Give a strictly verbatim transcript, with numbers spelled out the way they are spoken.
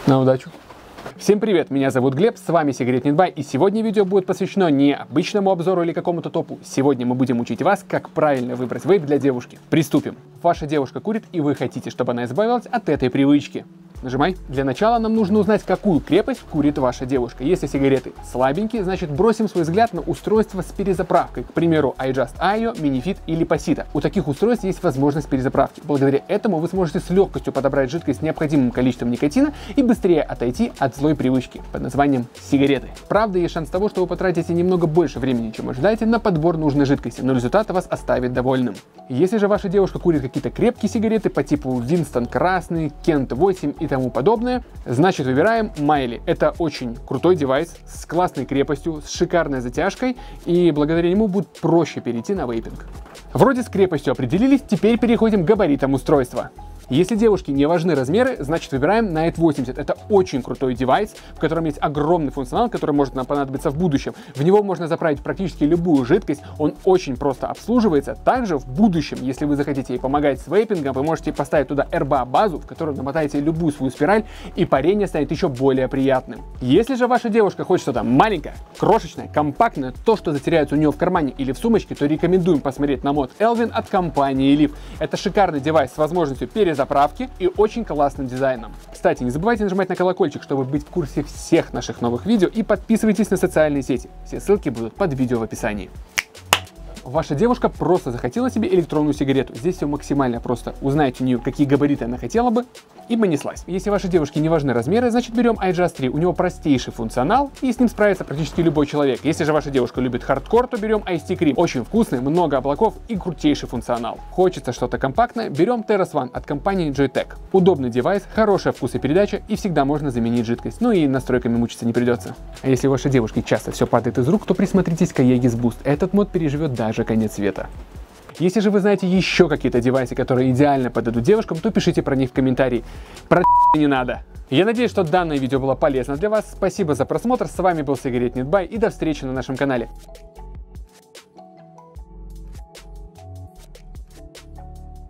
На удачу! Всем привет, меня зовут Глеб, с вами Сигаретнетбай, и сегодня видео будет посвящено не обычному обзору или какому-то топу. Сегодня мы будем учить вас, как правильно выбрать вейп для девушки. Приступим. Ваша девушка курит, и вы хотите, чтобы она избавилась от этой привычки. Нажимай. Для начала нам нужно узнать, какую крепость курит ваша девушка. Если сигареты слабенькие, значит бросим свой взгляд на устройство с перезаправкой. К примеру, iJust ай о, Minifit или Pasito. У таких устройств есть возможность перезаправки. Благодаря этому вы сможете с легкостью подобрать жидкость с необходимым количеством никотина и быстрее отойти от злой привычки под названием сигареты. Правда, есть шанс того, что вы потратите немного больше времени, чем ожидаете, на подбор нужной жидкости, но результат вас оставит довольным. Если же ваша девушка курит какие-то крепкие сигареты по типу Winston красный, Kent восемь и тому подобное, значит выбираем Miley. Это очень крутой девайс с классной крепостью, с шикарной затяжкой, и благодаря нему будет проще перейти на вейпинг. Вроде с крепостью определились, теперь переходим к габаритам устройства. Если девушке не важны размеры, значит выбираем Night восемьдесят. Это очень крутой девайс, в котором есть огромный функционал, который может нам понадобиться в будущем. В него можно заправить практически любую жидкость, он очень просто обслуживается. Также в будущем, если вы захотите ей помогать с вейпингом, вы можете поставить туда эр би эй-базу, в которую намотаете любую свою спираль, и парение станет еще более приятным. Если же ваша девушка хочет что-то маленькое, крошечное, компактное, то, что затеряется у нее в кармане или в сумочке, то рекомендуем посмотреть на мод Elvin от компании Leaf. Это шикарный девайс с возможностью перезаправки заправки и очень классным дизайном. Кстати, не забывайте нажимать на колокольчик, чтобы быть в курсе всех наших новых видео, и подписывайтесь на социальные сети. Все ссылки будут под видео в описании. Ваша девушка просто захотела себе электронную сигарету. Здесь все максимально просто. Узнайте у нее, какие габариты она хотела бы, и понеслась. Если вашей девушке не важны размеры, значит берем iJust три. У него простейший функционал, и с ним справится практически любой человек. Если же ваша девушка любит хардкор, то берем Ice Tea Cream. Очень вкусный, много облаков и крутейший функционал. Хочется что-то компактное, берем Terras One от компании Joyetech. Удобный девайс, хорошая вкусопередача, и всегда можно заменить жидкость. Ну и настройками мучиться не придется. А если у вашей девушки часто все падает из рук, то присмотритесь к Aegis Boost. Этот мод переживет даже конец света. Если же вы знаете еще какие-то девайсы, которые идеально подойдут девушкам, то пишите про них в комментарии. Про не надо. Я надеюсь, что данное видео было полезно для вас. Спасибо за просмотр. С вами был Сигаретнетбай, и до встречи на нашем канале.